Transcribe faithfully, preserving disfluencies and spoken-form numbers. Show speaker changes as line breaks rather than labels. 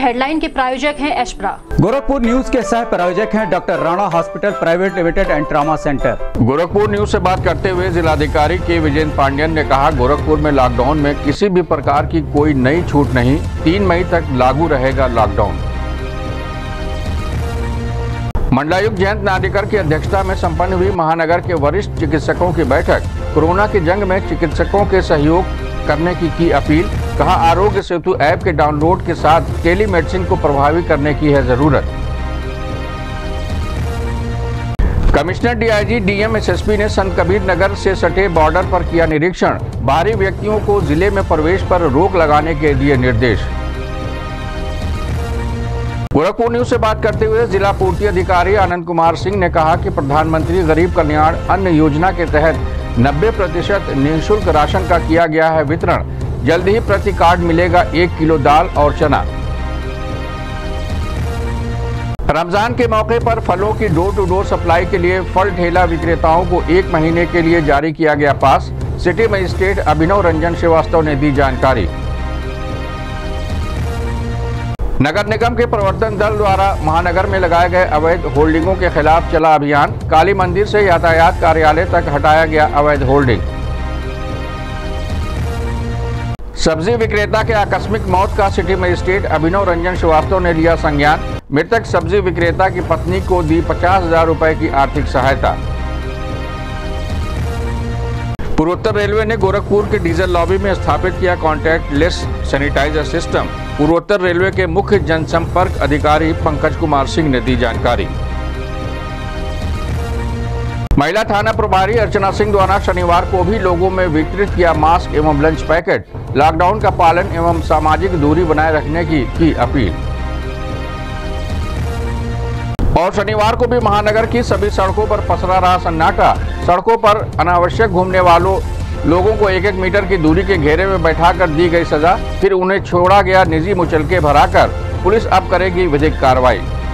Headline के प्रायोजक हैं एशप्रा।
गोरखपुर न्यूज के सह प्रायोजक हैं doctor Rana hospital private limited and trauma centre.
Gorakhpur news से बात करते हुए जिलाधिकारी के विजेंद्र पांडेयन ने कहा, गोरखपुर में लॉकडाउन में किसी भी प्रकार की कोई नई छूट नहीं, तीन मई तक लागू रहेगा लॉकडाउन। मंडलायुक्त जयंत नार्लिकर की अध्यक्षता में संपन्न हुई महानगर के वरिष्ठ चिकित्सकों की बैठक। कोरोना की जंग में चिकित्सकों के सहयोग करने की की अपील। कहा, आरोग्य सेतु ऐप के डाउनलोड के साथ टेलीमेडिसिन को प्रभावी करने की है जरूरत। कमिश्नर डीआईजी, डीएम, एसएसपी ने संत कबीर नगर से सटे बॉर्डर पर किया निरीक्षण। बाहरी व्यक्तियों को जिले में प्रवेश पर रोक लगाने के दिए निर्देश। गोरखपुर न्यूज से बात करते हुए जिला पूर्ति अधिकारी आनंद कुमार सिंह ने कहा कि प्रधानमंत्री गरीब कल्याण अन्न योजना के तहत नब्बे प्रतिशत निःशुल्क राशन का किया गया है वितरण। जल्द ही प्रति कार्ड मिलेगा एक किलो दाल और चना। रमजान के मौके पर फलों की डोर टू डोर सप्लाई के लिए फल ठेला विक्रेताओं को एक महीने के लिए जारी किया गया pass. City magistrate Abhinav Ranjan Srivastava ने दी जानकारी। नगर निगम के प्रवर्तन दल द्वारा महानगर में लगाए गए अवैध होल्डिंगों के खिलाफ चला अभियान। काली मंदिर से यातायात कार्यालय तक हटाया गया अवैध होल्डिंग। सब्जी विक्रेता के आकस्मिक मौत का सिटी मजिस्ट्रेट अभिनव रंजन श्रीवास्तव ने लिया संज्ञान। मृतक सब्जी विक्रेता की पत्नी को दी पचास हजार रुपए की आर्थिक सहायता। पूर्वोत्तर रेलवे ने गोरखपुर के डीजल लॉबी में स्थापित किया कॉन्टैक्ट लेस सैनिटाइजर सिस्टम। पूर्वोत्तर रेलवे के मुख्य जनसंपर्क अधिकारी पंकज कुमार सिंह ने दी जानकारी। महिला थाना प्रभारी अर्चना सिंह द्वारा शनिवार को भी लोगों में वितरित किया मास्क एवं लंच पैकेट। लॉकडाउन का पालन एवं सामाजिक दूरी बनाए रखने की की अपील। और शनिवार को भी महानगर की सभी सड़कों पर पसरा रहा सन्नाटा। सड़कों पर अनावश्यक घूमने वालों लोगों को एक एक मीटर की दूरी के घेरे में बैठाकर दी गई सजा, फिर उन्हें छोड़ा गया निजी मुचलके भराकर। पुलिस अब करेगी विधिक कार्रवाई।